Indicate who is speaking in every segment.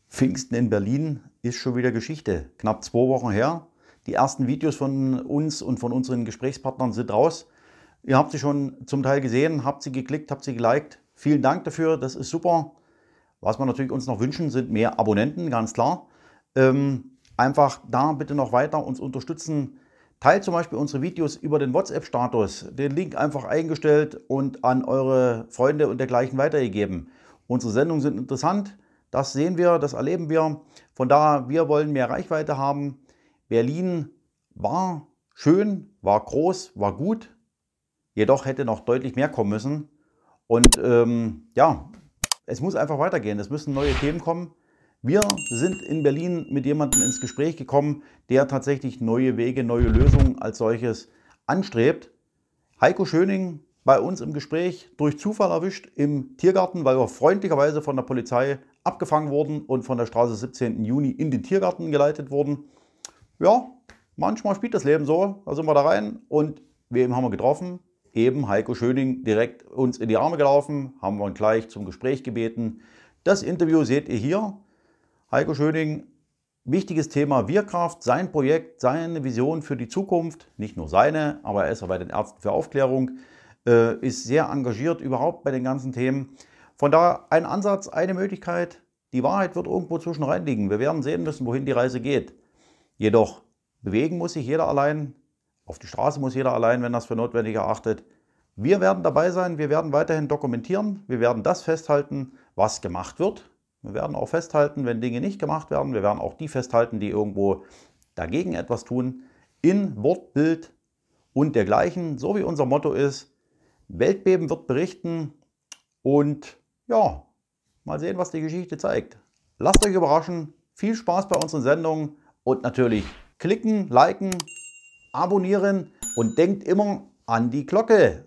Speaker 1: Pfingsten in Berlin ist schon wieder Geschichte. Knapp 2 Wochen her. Die ersten Videos von uns und von unseren Gesprächspartnern sind raus. Ihr habt sie schon zum Teil gesehen, habt sie geklickt, habt sie geliked. Vielen Dank dafür, das ist super. Was wir natürlich uns noch wünschen, sind mehr Abonnenten, ganz klar. Einfach da bitte noch weiter uns unterstützen. Teilt zum Beispiel unsere Videos über den WhatsApp-Status. Den Link einfach eingestellt und an eure Freunde und dergleichen weitergegeben. Unsere Sendungen sind interessant. Das sehen wir, das erleben wir. Von daher, wir wollen mehr Reichweite haben. Berlin war schön, war groß, war gut. Jedoch hätte noch deutlich mehr kommen müssen. Und ja, es muss einfach weitergehen. Es müssen neue Themen kommen. Wir sind in Berlin mit jemandem ins Gespräch gekommen, der tatsächlich neue Wege, neue Lösungen als solches anstrebt. Heiko Schöning bei uns im Gespräch, durch Zufall erwischt im Tiergarten, weil wir freundlicherweise von der Polizei abgefangen wurden und von der Straße 17. Juni in den Tiergarten geleitet wurden. Ja, manchmal spielt das Leben so, da sind wir da rein und wem haben wir getroffen? Eben Heiko Schöning, direkt uns in die Arme gelaufen, haben wir ihn gleich zum Gespräch gebeten. Das Interview seht ihr hier. Heiko Schöning, wichtiges Thema Wir-Kraft, sein Projekt, seine Vision für die Zukunft, nicht nur seine, aber er ist ja bei den Ärzten für Aufklärung, ist sehr engagiert überhaupt bei den ganzen Themen. Von daher ein Ansatz, eine Möglichkeit, die Wahrheit wird irgendwo zwischen rein liegen. Wir werden sehen müssen, wohin die Reise geht. Jedoch bewegen muss sich jeder allein, auf die Straße muss jeder allein, wenn das für notwendig erachtet. Wir werden dabei sein, wir werden weiterhin dokumentieren, wir werden das festhalten, was gemacht wird. Wir werden auch festhalten, wenn Dinge nicht gemacht werden. Wir werden auch die festhalten, die irgendwo dagegen etwas tun. In Wort, Bild und dergleichen. So wie unser Motto ist, Weltbeben wird berichten. Und ja, mal sehen, was die Geschichte zeigt. Lasst euch überraschen. Viel Spaß bei unseren Sendungen. Und natürlich klicken, liken, abonnieren. Und denkt immer an die Glocke.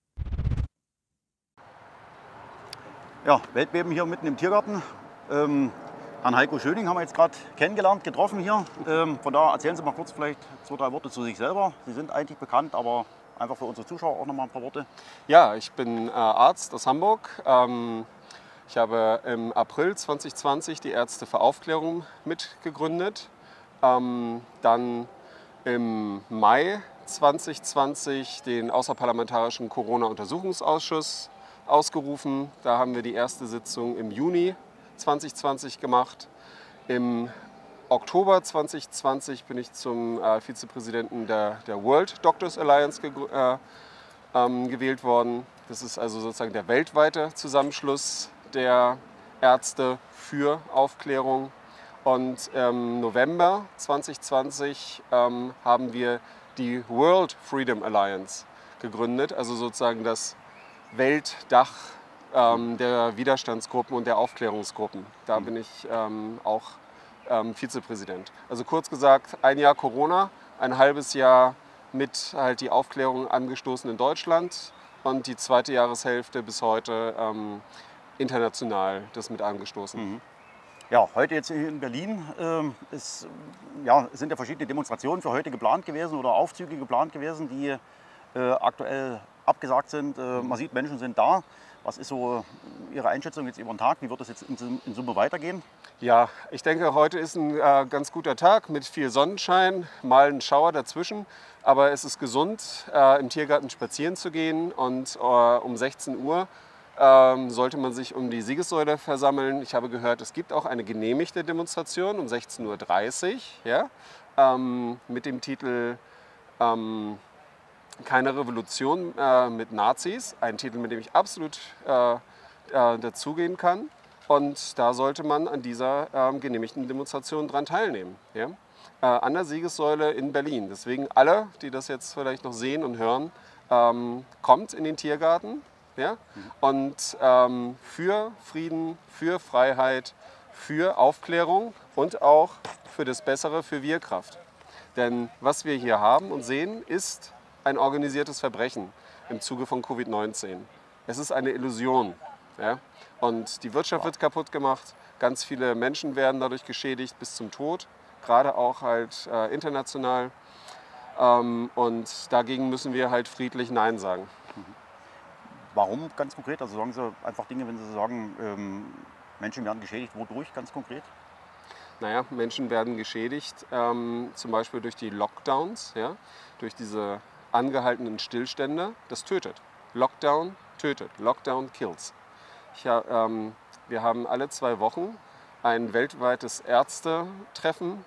Speaker 1: Ja, Weltbeben hier mitten im Tiergarten. Herrn Heiko Schöning haben wir jetzt gerade kennengelernt, getroffen hier. Von daher erzählen Sie mal kurz vielleicht 2, 3 Worte zu sich selber. Sie sind eigentlich bekannt, aber einfach für unsere Zuschauer auch noch mal ein paar Worte.
Speaker 2: Ja, ich bin Arzt aus Hamburg. Ich habe im April 2020 die Ärzte für Aufklärung mitgegründet. Dann im Mai 2020 den Außerparlamentarischen Corona-Untersuchungsausschuss ausgerufen. Da haben wir die erste Sitzung im Juni 2020 gemacht. Im Oktober 2020 bin ich zum Vizepräsidenten der World Doctors Alliance gewählt worden. Das ist also sozusagen der weltweite Zusammenschluss der Ärzte für Aufklärung. Und im November 2020 haben wir die World Freedom Alliance gegründet, also sozusagen das Weltdach der Widerstandsgruppen und der Aufklärungsgruppen. Da bin ich auch Vizepräsident. Also kurz gesagt, ein Jahr Corona, ein halbes Jahr mit halt die Aufklärung angestoßen in Deutschland und die zweite Jahreshälfte bis heute international das mit angestoßen.
Speaker 1: Ja, heute jetzt hier in Berlin sind ja verschiedene Demonstrationen für heute geplant gewesen oder Aufzüge geplant gewesen, die aktuell abgesagt sind. Man sieht, Menschen sind da. Was ist so Ihre Einschätzung jetzt über den Tag? Wie wird das jetzt in Summe weitergehen?
Speaker 2: Ja, ich denke, heute ist ein ganz guter Tag mit viel Sonnenschein, mal ein Schauer dazwischen. Aber es ist gesund, im Tiergarten spazieren zu gehen. Und um 16 Uhr sollte man sich um die Siegessäule versammeln. Ich habe gehört, es gibt auch eine genehmigte Demonstration um 16:30 Uhr, ja, mit dem Titel Keine Revolution mit Nazis. Ein Titel, mit dem ich absolut dazugehen kann. Und da sollte man an dieser genehmigten Demonstration dran teilnehmen. Ja? An der Siegessäule in Berlin. Deswegen alle, die das jetzt vielleicht noch sehen und hören, kommt in den Tiergarten. Ja? Und für Frieden, für Freiheit, für Aufklärung und auch für das Bessere, für Wir-Kraft. Denn was wir hier haben und sehen, ist ein organisiertes Verbrechen im Zuge von Covid-19. Es ist eine Illusion. Ja? Und die Wirtschaft wird kaputt gemacht, ganz viele Menschen werden dadurch geschädigt bis zum Tod, gerade auch halt international. Und dagegen müssen wir halt friedlich Nein sagen.
Speaker 1: Warum ganz konkret? Also sagen Sie einfach Dinge, wenn Sie sagen, Menschen werden geschädigt, wodurch ganz konkret?
Speaker 2: naja, Menschen werden geschädigt, zum Beispiel durch die Lockdowns, ja, durch diese angehaltenen Stillstände. Das tötet. Lockdown tötet. Lockdown kills. Wir haben alle 2 Wochen ein weltweites Ärztetreffen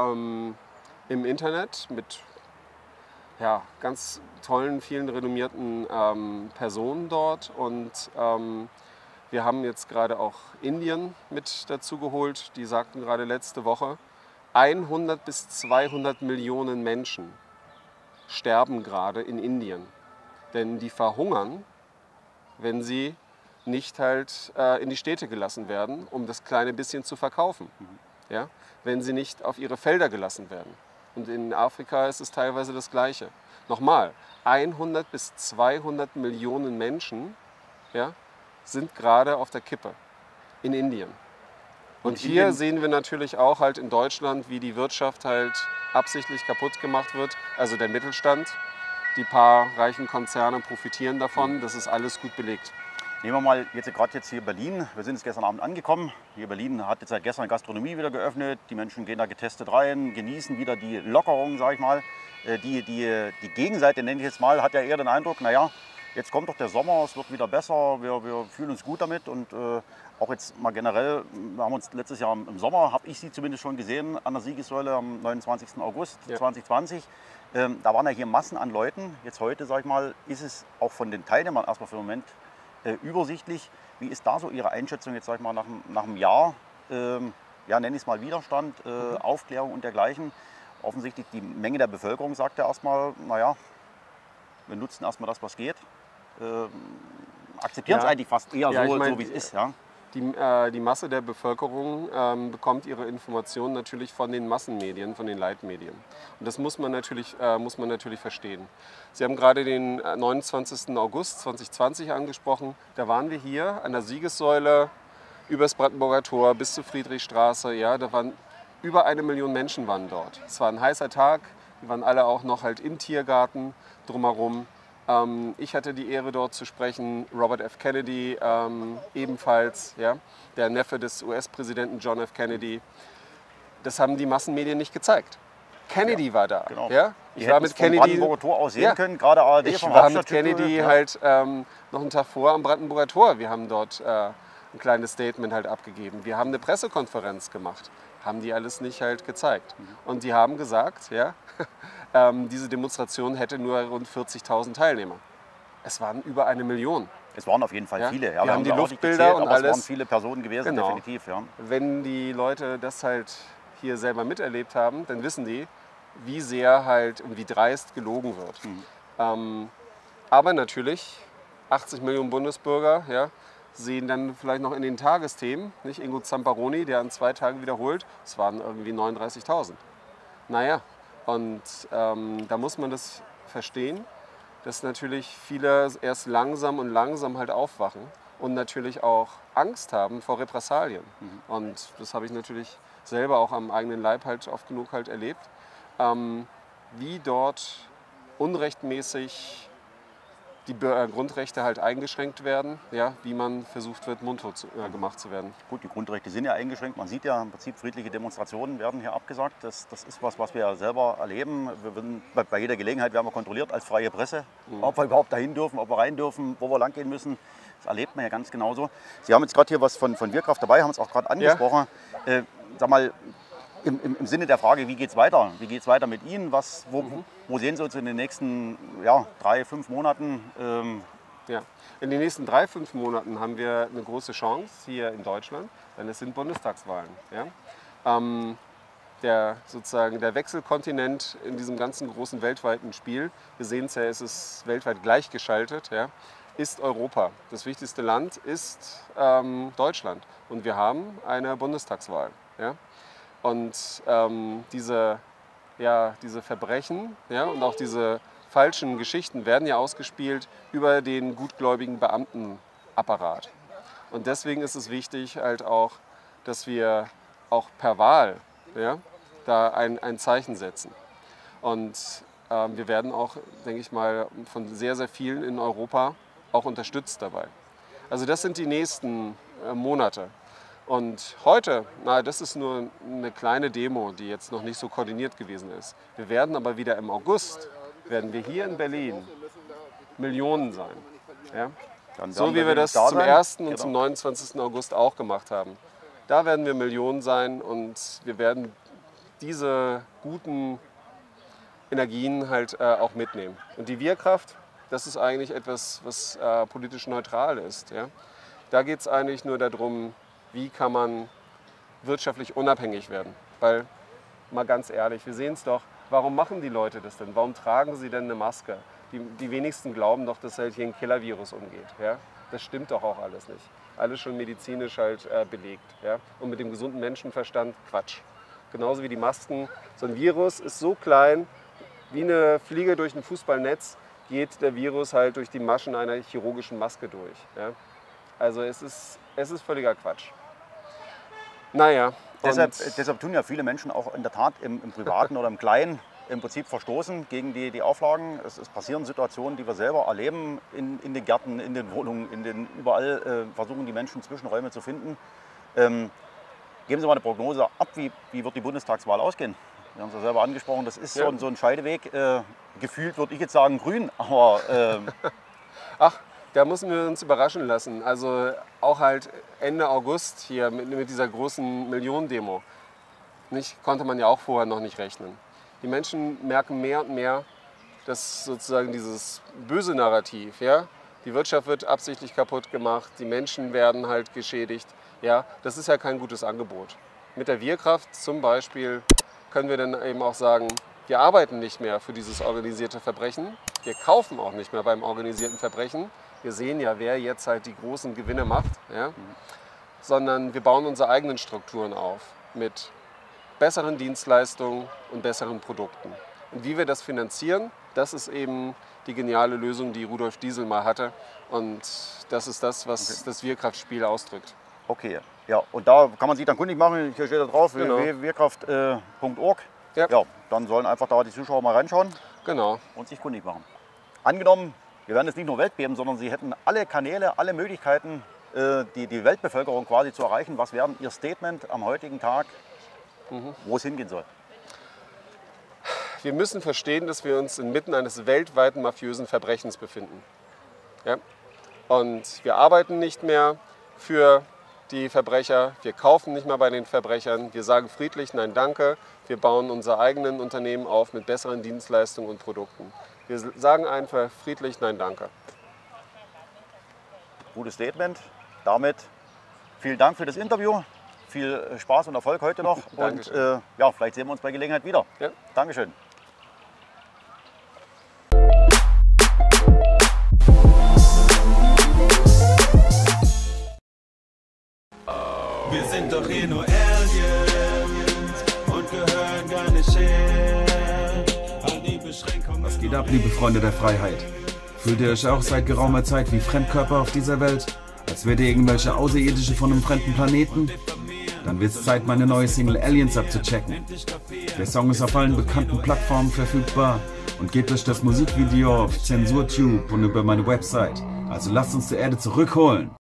Speaker 2: im Internet mit ja, ganz tollen, vielen renommierten Personen dort. Und wir haben jetzt gerade auch Indien mit dazu geholt. Die sagten gerade letzte Woche, 100 bis 200 Millionen Menschen sterben gerade in Indien. Denn die verhungern, wenn sie nicht halt in die Städte gelassen werden, um das kleine bisschen zu verkaufen. Ja? Wenn sie nicht auf ihre Felder gelassen werden. Und in Afrika ist es teilweise das Gleiche. Nochmal, 100 bis 200 Millionen Menschen, ja, sind gerade auf der Kippe in Indien. Und hier sehen wir natürlich auch halt in Deutschland, wie die Wirtschaft halt absichtlich kaputt gemacht wird. Also der Mittelstand, die paar reichen Konzerne profitieren davon. Das ist alles gut belegt.
Speaker 1: Nehmen wir mal gerade jetzt hier Berlin. Wir sind jetzt gestern Abend angekommen. Hier Berlin hat jetzt seit gestern Gastronomie wieder geöffnet. Die Menschen gehen da getestet rein, genießen wieder die Lockerung, sage ich mal. Die Gegenseite, nenne ich jetzt mal, hat ja eher den Eindruck, naja, jetzt kommt doch der Sommer, es wird wieder besser, wir fühlen uns gut damit. Und auch jetzt mal generell, wir haben uns letztes Jahr im Sommer, habe ich Sie zumindest schon gesehen, an der Siegessäule am 29. August 2020. Da waren ja hier Massen an Leuten. Jetzt heute, sage ich mal, ist es auch von den Teilnehmern erstmal für den Moment übersichtlich. Wie ist da so Ihre Einschätzung jetzt, sag ich mal, nach einem Jahr, ja, nenne ich es mal Widerstand, Aufklärung und dergleichen? Offensichtlich die Menge der Bevölkerung sagt ja erstmal, naja, wir nutzen erstmal das, was geht. Akzeptieren es eigentlich fast eher so, so wie es ist. Ja?
Speaker 2: Die Masse der Bevölkerung bekommt ihre Informationen natürlich von den Massenmedien, von den Leitmedien. Und das muss man natürlich verstehen. Sie haben gerade den 29. August 2020 angesprochen. Da waren wir hier an der Siegessäule übers Brandenburger Tor bis zur Friedrichstraße. Ja, da waren über 1 Million Menschen waren dort. Es war ein heißer Tag. Die waren alle auch noch halt im Tiergarten drumherum. Ich hatte die Ehre, dort zu sprechen. Robert F. Kennedy ebenfalls, ja, der Neffe des US-Präsidenten John F. Kennedy. Das haben die Massenmedien nicht gezeigt. Kennedy war da.
Speaker 1: Genau.
Speaker 2: Ja?
Speaker 1: Ich war mit Kennedy vom Brandenburger Tor aus sehen können, gerade ARD
Speaker 2: ich
Speaker 1: vom
Speaker 2: war mit Kennedy halt noch einen Tag vor am Brandenburger Tor. Wir haben dort ein kleines Statement halt abgegeben. Wir haben eine Pressekonferenz gemacht. Haben die alles nicht halt gezeigt. Und die haben gesagt, ja, diese Demonstration hätte nur rund 40.000 Teilnehmer. Es waren über 1 Million.
Speaker 1: Es waren auf jeden Fall viele. Ja,
Speaker 2: wir haben die
Speaker 1: auch nicht
Speaker 2: Luftbilder
Speaker 1: gezählt,
Speaker 2: und
Speaker 1: aber
Speaker 2: alles.
Speaker 1: Es waren viele Personen gewesen,
Speaker 2: Genau.
Speaker 1: definitiv. Ja.
Speaker 2: Wenn die Leute das halt hier selber miterlebt haben, dann wissen die, wie sehr halt und wie dreist gelogen wird. Aber natürlich, 80 Millionen Bundesbürger, ja, sehen dann vielleicht noch in den Tagesthemen, nicht? Ingo Zamparoni, der an 2 Tagen wiederholt, es waren irgendwie 39.000. Naja, und da muss man das verstehen, dass natürlich viele erst langsam halt aufwachen und natürlich auch Angst haben vor Repressalien. Und das habe ich natürlich selber auch am eigenen Leib halt oft genug halt erlebt, wie dort unrechtmäßig die Grundrechte halt eingeschränkt werden, ja, wie man versucht wird, mundtot gemacht zu werden.
Speaker 1: Gut, die Grundrechte sind ja eingeschränkt. Man sieht ja im Prinzip, friedliche Demonstrationen werden hier abgesagt. Das ist was wir ja selber erleben. Bei jeder Gelegenheit werden wir kontrolliert als freie Presse, ob wir überhaupt dahin dürfen, ob wir rein dürfen, wo wir lang gehen müssen. Das erlebt man ja ganz genauso. Sie haben jetzt gerade hier was von Wirkraft dabei, haben es auch gerade angesprochen. Ja. Sag mal, im Sinne der Frage, wie geht es weiter? Wie geht es weiter mit Ihnen? Wo sehen Sie uns in den nächsten 3, 5 Monaten?
Speaker 2: Ja. In den nächsten 3, 5 Monaten haben wir eine große Chance hier in Deutschland, denn es sind Bundestagswahlen. Ja? Der Wechselkontinent in diesem ganzen großen weltweiten Spiel, wir sehen es ja, es ist weltweit gleichgeschaltet, ja, ist Europa. Das wichtigste Land ist Deutschland und wir haben eine Bundestagswahl. Ja? Und diese Verbrechen, ja, und auch diese falschen Geschichten werden ja ausgespielt über den gutgläubigen Beamtenapparat. Und deswegen ist es wichtig halt auch, dass wir auch per Wahl, ja, da ein Zeichen setzen. Und wir werden auch, denke ich mal, von sehr, sehr vielen in Europa auch unterstützt dabei. Also das sind die nächsten Monate. Und heute, das ist nur eine kleine Demo, die jetzt noch nicht so koordiniert gewesen ist. Wir werden aber wieder im August, werden wir hier in Berlin Millionen sein. Ja? So wie wir das zum 1. und zum 29. August auch gemacht haben. Da werden wir Millionen sein und wir werden diese guten Energien halt auch mitnehmen. Und die Wir-Kraft, das ist eigentlich etwas, was politisch neutral ist. Ja? Da geht es eigentlich nur darum, wie kann man wirtschaftlich unabhängig werden. Weil, mal ganz ehrlich, wir sehen es doch, warum machen die Leute das denn? Warum tragen sie denn eine Maske? Die wenigsten glauben doch, dass halt hier ein Killer-Virus umgeht. Ja? Das stimmt doch auch alles nicht. Alles schon medizinisch halt belegt. Ja? Und mit dem gesunden Menschenverstand Quatsch. Genauso wie die Masken. So ein Virus ist so klein, wie eine Fliege durch ein Fußballnetz geht der Virus halt durch die Maschen einer chirurgischen Maske durch. Ja? Also es ist völliger Quatsch. Naja.
Speaker 1: Deshalb tun ja viele Menschen auch in der Tat im Privaten oder im Kleinen im Prinzip verstoßen gegen die Auflagen. Es passieren Situationen, die wir selber erleben, in den Gärten, in den Wohnungen, überall versuchen die Menschen Zwischenräume zu finden. Geben Sie mal eine Prognose ab, wie wird die Bundestagswahl ausgehen? Wir haben es ja selber angesprochen, das ist so ein Scheideweg. Gefühlt würde ich jetzt sagen grün, aber...
Speaker 2: Ach, da müssen wir uns überraschen lassen. Also auch halt Ende August hier mit dieser großen Millionendemo. Konnte man ja auch vorher noch nicht rechnen. Die Menschen merken mehr und mehr, dass sozusagen dieses böse Narrativ, ja, die Wirtschaft wird absichtlich kaputt gemacht, die Menschen werden halt geschädigt. Ja, das ist ja kein gutes Angebot. Mit der Wir-Kraft zum Beispiel können wir dann eben auch sagen, wir arbeiten nicht mehr für dieses organisierte Verbrechen, wir kaufen auch nicht mehr beim organisierten Verbrechen. Wir sehen ja, wer jetzt halt die großen Gewinne macht, ja, sondern wir bauen unsere eigenen Strukturen auf mit besseren Dienstleistungen und besseren Produkten. Und wie wir das finanzieren, das ist eben die geniale Lösung, die Rudolf Diesel mal hatte. Und das ist das, was das Wir-Kraft-Spiel ausdrückt.
Speaker 1: Okay, ja, und da kann man sich dann kundig machen. Hier steht da drauf,
Speaker 2: genau.
Speaker 1: www.wirkraft.org.
Speaker 2: Ja.
Speaker 1: Ja, dann sollen einfach da die Zuschauer mal reinschauen
Speaker 2: genau.
Speaker 1: Und sich kundig machen. Angenommen, wir werden jetzt nicht nur Weltbeben, sondern Sie hätten alle Kanäle, alle Möglichkeiten, die Weltbevölkerung quasi zu erreichen. Was wäre Ihr Statement am heutigen Tag, wo es hingehen soll?
Speaker 2: Wir müssen verstehen, dass wir uns inmitten eines weltweiten mafiösen Verbrechens befinden. Ja? Und wir arbeiten nicht mehr für die Verbrecher, wir kaufen nicht mehr bei den Verbrechern, wir sagen friedlich Nein, danke, wir bauen unsere eigenen Unternehmen auf mit besseren Dienstleistungen und Produkten. Wir sagen einfach friedlich Nein, danke.
Speaker 1: Gutes Statement. Damit vielen Dank für das Interview. Viel Spaß und Erfolg heute noch. Und ja, vielleicht sehen wir uns bei Gelegenheit wieder.
Speaker 2: Ja.
Speaker 1: Dankeschön.
Speaker 3: Wir sind doch hier nur Aliens und gehören gar nicht her. An die Beschränkungen.
Speaker 4: Was geht ab, liebe Freunde der Freiheit? Fühlt ihr euch auch seit geraumer Zeit wie Fremdkörper auf dieser Welt? Als wärt ihr irgendwelche Außerirdische von einem fremden Planeten? Dann wird's Zeit, meine neue Single Aliens abzuchecken. Der Song ist auf allen bekannten Plattformen verfügbar und geht durch das Musikvideo auf ZensurTube und über meine Website. Also lasst uns zur Erde zurückholen.